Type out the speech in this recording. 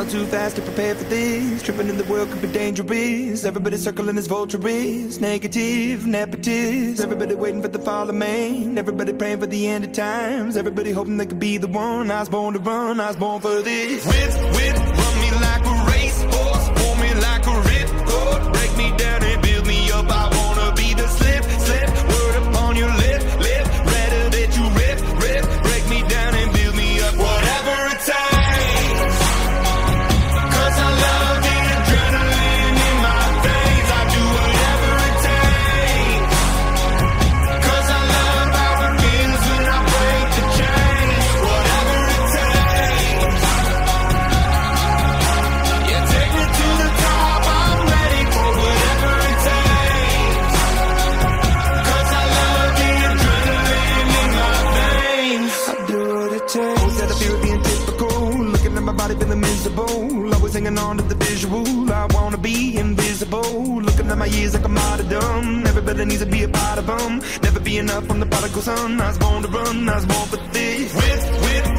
going too fast to prepare for this. Tripping in the world could be dangerous. Everybody circling as vultures. Negative, nepotist. Everybody waiting for the fall of man. Everybody praying for the end of times. Everybody hoping they could be the one. I was born to run, I was born for this. Run me like a racehorse, pull me like a ripcord. Break me down and build me up. I wanna be the slip, word upon your lip. Rather that you rip. Break me down and build me up. Whatever it takes. 'Cause I love the adrenaline in my veins. I do whatever it takes. 'Cause I love how it feels when I break the chains. Whatever it takes. Yeah, take me to the top. I'm ready for whatever it takes. 'Cause I love the adrenaline in my veins. I do what it takes. Instead of fear of being typical, looking at my body feeling miserable. Always hanging on to the visual. I wanna be invisible. Looking at my years like a martyrdom. Everybody needs to be a part of them. Never be enough from the prodigal son. I was born to run, I was born for this. With